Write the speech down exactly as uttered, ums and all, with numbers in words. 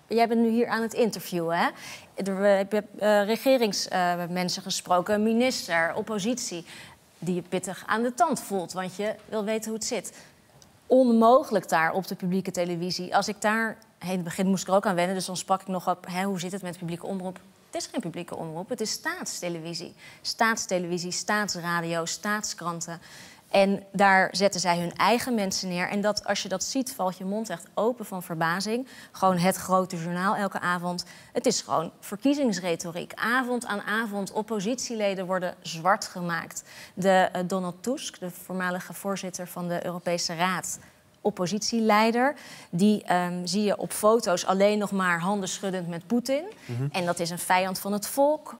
jij bent nu hier aan het interviewen, hè? We hebben uh, regeringsmensen uh, gesproken, minister, oppositie, die je pittig aan de tand voelt, want je wil weten hoe het zit. Onmogelijk daar op de publieke televisie. Als ik daar... Hey, in het begin moest ik er ook aan wennen, dus dan sprak ik nog op... Hè, hoe zit het met de publieke omroep? Het is geen publieke omroep, het is staatstelevisie. Staatstelevisie, staatsradio, staatskranten. En daar zetten zij hun eigen mensen neer. En dat, als je dat ziet, valt je mond echt open van verbazing. Gewoon het grote journaal elke avond. Het is gewoon verkiezingsretoriek. Avond aan avond, oppositieleden worden zwart gemaakt. De, uh, Donald Tusk, de voormalige voorzitter van de Europese Raad... oppositieleider, die um, zie je op foto's alleen nog maar handen schuddend met Poetin. Mm-hmm. En dat is een vijand van het volk.